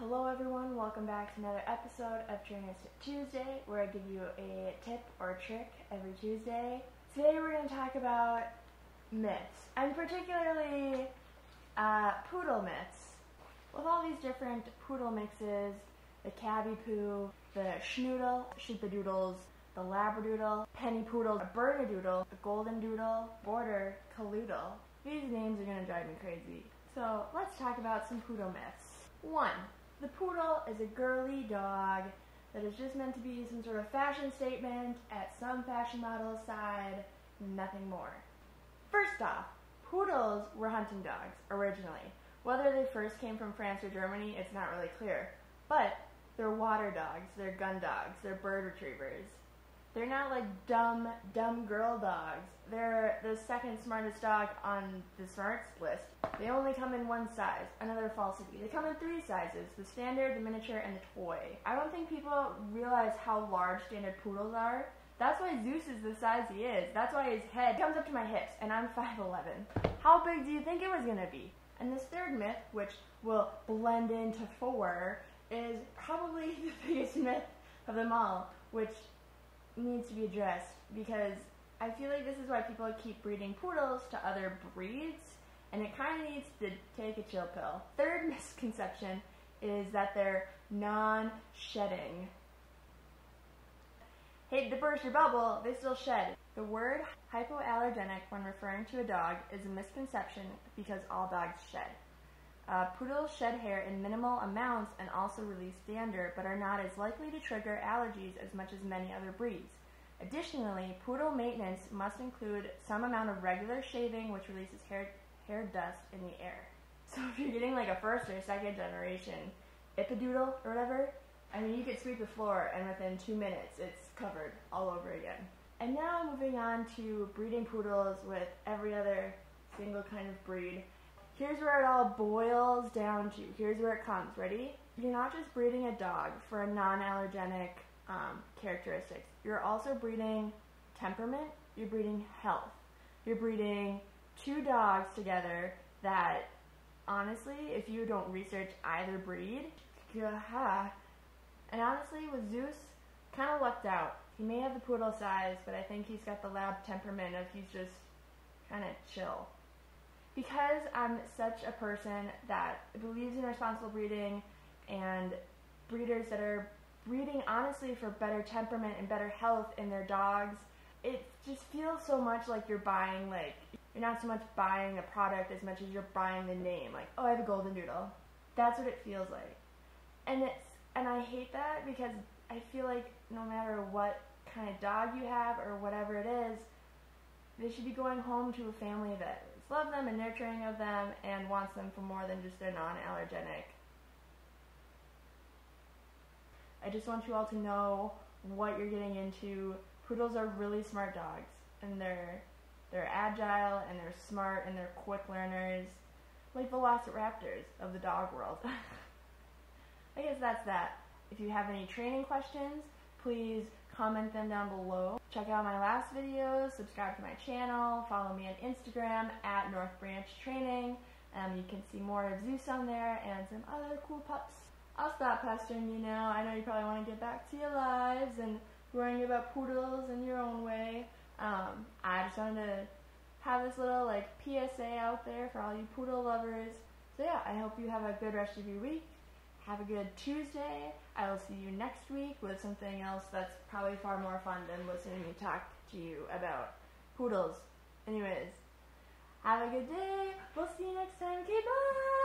Hello everyone, welcome back to another episode of Journalistic Tuesday, where I give you a tip or a trick every Tuesday. Today we're going to talk about myths, and particularly poodle myths. With all these different poodle mixes, the cabby poo, the schnoodle, sheepadoodles, the labradoodle, penny poodle, a bernedoodle, the golden doodle, border, caloodle. These names are going to drive me crazy. So let's talk about some poodle myths. 1. The poodle is a girly dog that is just meant to be some sort of fashion statement at some fashion model's side, nothing more. First off, poodles were hunting dogs originally. Whether they first came from France or Germany, it's not really clear. But they're water dogs, they're gun dogs, they're bird retrievers. They're not like dumb girl dogs. They're the second smartest dog on the smarts list. They only come in one size, another falsity. They come in 3 sizes, the standard, the miniature, and the toy. I don't think people realize how large standard poodles are. That's why Zeus is the size he is. That's why his head comes up to my hips, and I'm 5'11". How big do you think it was gonna be? And this third myth, which will blend into 4, is probably the biggest myth of them all, which needs to be addressed, because I feel like this is why people keep breeding poodles to other breeds, and it kind of needs to take a chill pill. Third misconception is that they're non-shedding. Hate to burst your bubble, they still shed. The word hypoallergenic when referring to a dog is a misconception because all dogs shed. Poodles shed hair in minimal amounts and also release dander, but are not as likely to trigger allergies as much as many other breeds. Additionally, poodle maintenance must include some amount of regular shaving, which releases hair dust in the air. So if you're getting like a first or second generation Ipadoodle or whatever, I mean, you could sweep the floor and within 2 minutes it's covered all over again. And now moving on to breeding poodles with every other single kind of breed. Here's where it all boils down to. Here's where it comes. Ready? You're not just breeding a dog for a non-allergenic characteristics. You're also breeding temperament. You're breeding health. You're breeding 2 dogs together that, honestly, if you don't research either breed, and honestly, with Zeus, kind of lucked out. He may have the poodle size, but I think he's got the lab temperament of he's just kind of chill. Because I'm such a person that believes in responsible breeding and breeders that are breeding honestly for better temperament and better health in their dogs, it just feels so much like you're buying, like, you're not so much buying a product as much as you're buying the name. Like, oh, I have a golden doodle. That's what it feels like. And I hate that because I feel like no matter what kind of dog you have or whatever it is, they should be going home to a family that loves them and nurturing of them and wants them for more than just their non-allergenic. I just want you all to know what you're getting into. Poodles are really smart dogs, and they're agile and they're smart and they're quick learners, like velociraptors of the dog world. I guess that's that. If you have any training questions, please comment them down below. Check out my last videos, subscribe to my channel, follow me on Instagram at North Branch Training. You can see more of Zeus on there and some other cool pups. I'll stop pestering you now. I know you probably want to get back to your lives and worrying about poodles in your own way. I just wanted to have this little like PSA out there for all you poodle lovers. So yeah, I hope you have a good rest of your week. Have a good Tuesday. I will see you next week with something else that's probably far more fun than listening to me talk to you about poodles. Anyways, have a good day. We'll see you next time. Okay, bye!